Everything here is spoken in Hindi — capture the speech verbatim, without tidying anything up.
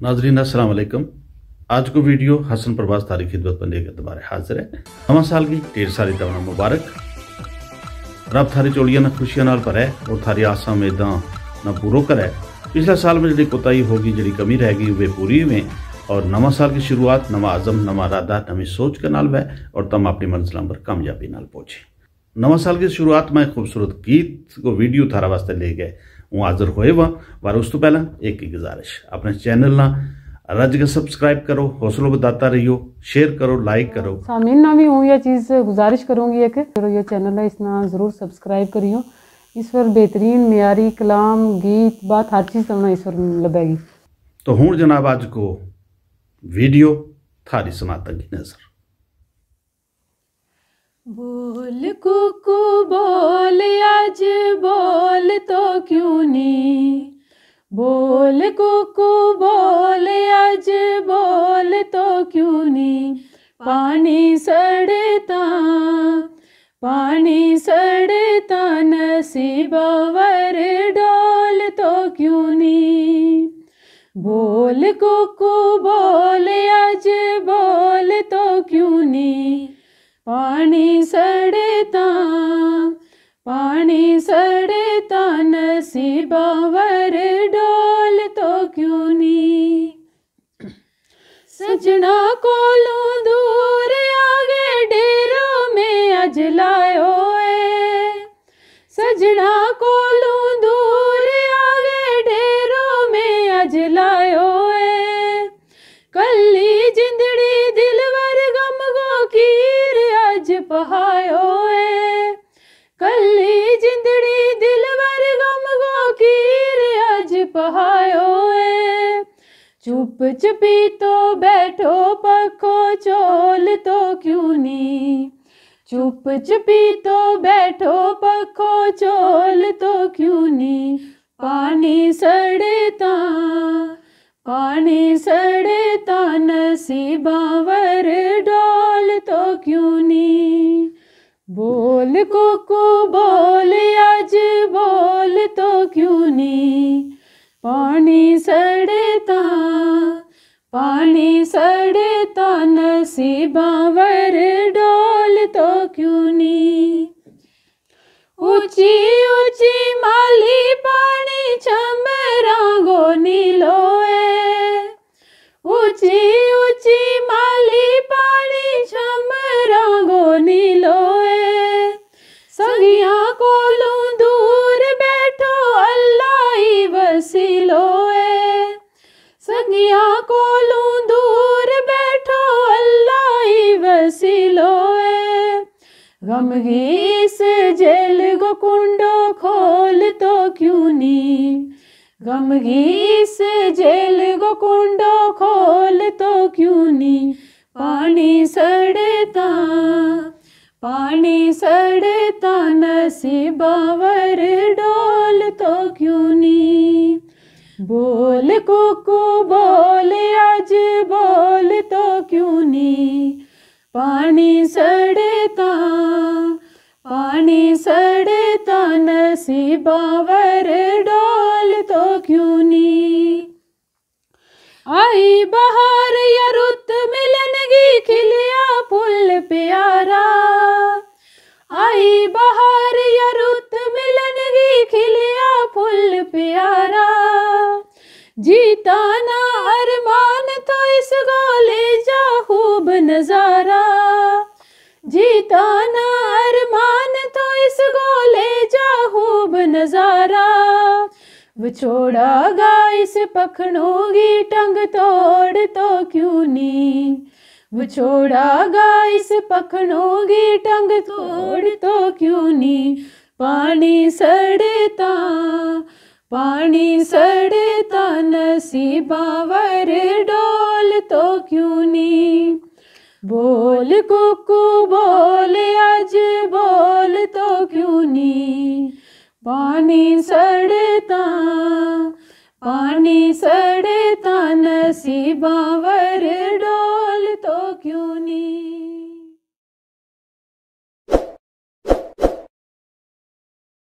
नाजरीन अस्सलाम वालेकुम। आज को वीडियो हसन प्रवास तारीख खिदमत पर लेकर दोबारा हाजिर है। नवा साल की ढेर सारी तवना मुबारक। रब थारी चोलियां ना खुशियां नाल भरे और थारी आसा उम्मीदां ना पूरो करे। पिछले साल में जी कोताही होगी, जी कमी रह गई वे पूरी हुए और नवा साल की शुरुआत नवा आज़म, नवा इरादा, नवी सोच के नाल वै और तम अपनी मंजिलों पर कामयाबी नाल पहुंचे। नवा साल की शुरुआत में खूबसूरत गीत को वीडियो थारा वास्ते ले गए हूँ हाजिर होए वा पर उस तो पहला एक ही गुजारिश, अपने चैनल ना रज के सब्सक्राइब करो, हौसलों बताता रहियो, शेयर करो, लाइक करो। सामीन ना भी हूँ यह चीज़ गुजारिश करूँगी एक ये चैनल है इसना ज़रूर सब्सक्राइब करियो। इस पर बेहतरीन म्यारी कलाम गीत बात हर चीज़ तमना इस पर लबेगी। तो हूँ जनाब आज को वीडियो थारी सुनाता की नजर। बोल कुकू बोल आज बोल तो क्यों नी, बोल कुकू बोल आज बोल तो क्यों नी। पानी सड़ता पानी सड़ता नसीबावर डोल तो क्यों नी। बोल कुकू बोल आज बोल तो क्यों नी। पानी सड़ता पानी सड़ता नसीबावर डोल तो क्यों नी। सजना कोलों दूर आगे डेरों में अज लायो है। सजना कोलों दूर आगे डेरों में अज लायो है। कल्ली जिंदड़ी दिलवर गम गो कीर अज पहायो है। कल्ली जिंदड़ी दिलवर गम गो कीर अज पहायो है। चुप चुपी तो बैठो पखो चोल तो क्यों नी। चुप चुपी तो बैठो पखो चोल तो क्यों नी। पानी सड़ता पानी सड़ता नसीबावर डोल तो क्यों नी। बोल कुकू बोल आज बोल तो क्यों नी। पानी सड़ता पानी सड़ता नसीबावर डोल तो क्यों नी। ऊंची ऊंची माली पानी चमरा गो नीलो है। ऊंची ऊंची माली पानी चमरा गो नीलो है। संगिया कोलों दूर बैठो अल्लाह ही वसीलो है। संगिया कोलों दूर बैठो अल्लाह ही वसीलो है। गमगी इस जेल गो कुंडो खोल तो क्यों नी। गमगी इस जेल गो कुंडो खोल तो क्यों नी। पानी सड़ता पानी सड़ता नसीबावर डोल तो क्यों नी। बोल कुकू बोल आज बोल तो क्यों नी। पानी सड़ता पानी सड़ता नसीबावर डोल तो क्यों नी। आई बहार या रुत मिलनगी खिलिया फुल प्यारा। आई बहार या रुत मिलनगी खिलिया फुल प्यारा। जीता ना अरमान तो इस गोले जा खूब नजारा। जीता ना अरमान तो इस गोले जा खूब नजारा। विछोड़ा गा इस पखनों की टंग तोड़ तो क्यों नी। विछोड़ा गा इस पखनों की टंग तोड़ तो क्यों नी। पानी सड़ता पानी सड़ता नसीबावर डोल तो क्यों नी। बोल कुकू बोल आज बोल तो क्यों नी। पानी सड़ता पानी सड़ता नसीबावर डोल तो क्यों नी।